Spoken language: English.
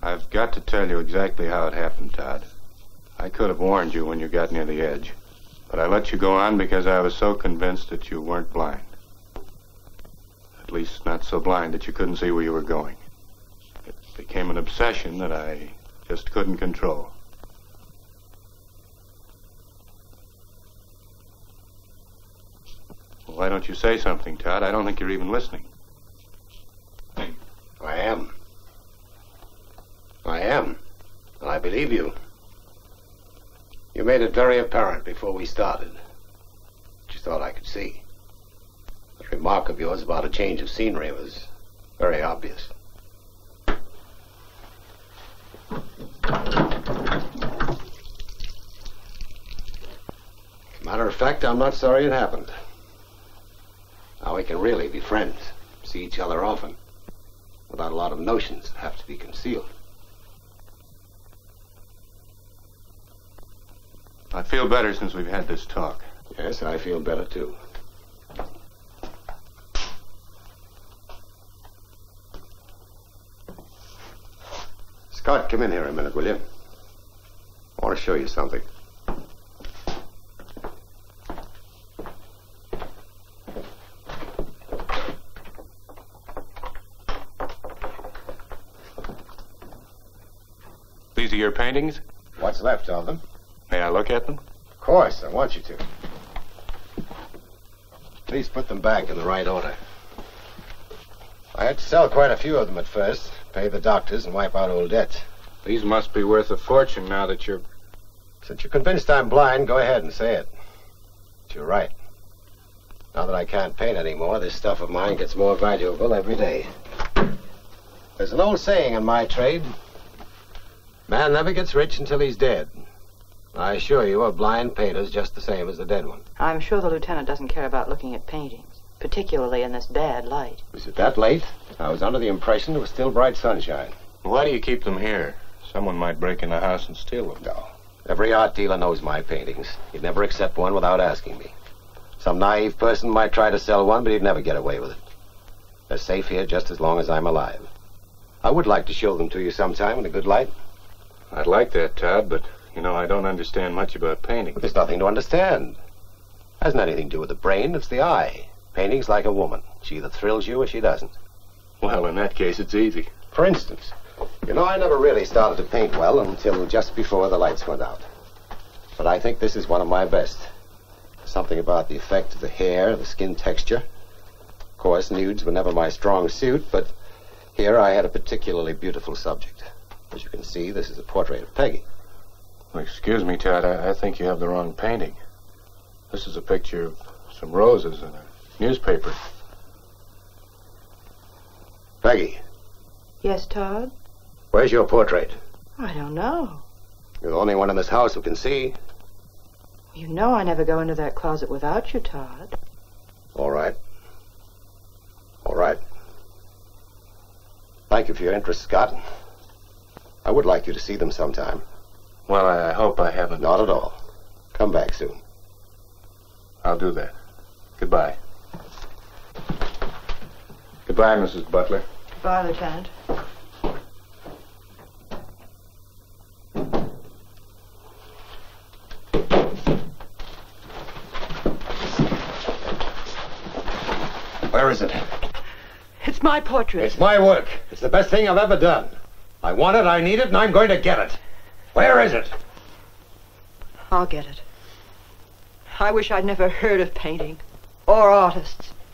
I've got to tell you exactly how it happened, Todd. I could have warned you when you got near the edge, but I let you go on because I was so convinced that you weren't blind. At least not so blind that you couldn't see where you were going. It became an obsession that I just couldn't control. Well, why don't you say something, Todd? I don't think you're even listening. I am. And I believe you. You made it very apparent before we started that you thought I could see. The remark of yours about a change of scenery was very obvious. Matter of fact, I'm not sorry it happened. Now we can really be friends, see each other often, without a lot of notions that have to be concealed. I feel better since we've had this talk. Yes, I feel better too. Scott, come in here a minute, will you? I want to show you something. These are your paintings? What's left of them? May I look at them? Of course, I want you to. Please put them back in the right order. I had to sell quite a few of them at first, pay the doctors and wipe out old debts. These must be worth a fortune now that you're... Since you're convinced I'm blind, go ahead and say it. But you're right. Now that I can't paint anymore, this stuff of mine gets more valuable every day. There's an old saying in my trade. Man never gets rich until he's dead. I assure you, a blind painter's just the same as the dead one. I'm sure the lieutenant doesn't care about looking at paintings, particularly in this bad light. Was it that late? I was under the impression it was still bright sunshine. Why do you keep them here? Someone might break in the house and steal them. No. Every art dealer knows my paintings. He'd never accept one without asking me. Some naive person might try to sell one, but he'd never get away with it. They're safe here just as long as I'm alive. I would like to show them to you sometime in a good light. I'd like that, Todd, but, you know, I don't understand much about painting. But there's nothing to understand. Hasn't anything to do with the brain, it's the eye. Painting's like a woman. She either thrills you or she doesn't. Well, in that case, it's easy. For instance, you know, I never really started to paint well until just before the lights went out. But I think this is one of my best. Something about the effect of the hair, the skin texture. Of course, nudes were never my strong suit, but here I had a particularly beautiful subject. As you can see, this is a portrait of Peggy. Well, excuse me, Todd, I think you have the wrong painting. This is a picture of some roses in a newspaper. Peggy. Yes, Todd? Where's your portrait? I don't know. You're the only one in this house who can see. You know I never go into that closet without you, Todd. All right. All right. Thank you for your interest, Scott. I would like you to see them sometime. Well, I hope I haven't... Not at all. Come back soon. I'll do that. Goodbye. Goodbye, Mrs. Butler. Goodbye, Lieutenant. Where is it? It's my portrait. It's my work. It's the best thing I've ever done. I want it, I need it, and I'm going to get it. Where is it? I'll get it. I wish I'd never heard of painting or artists.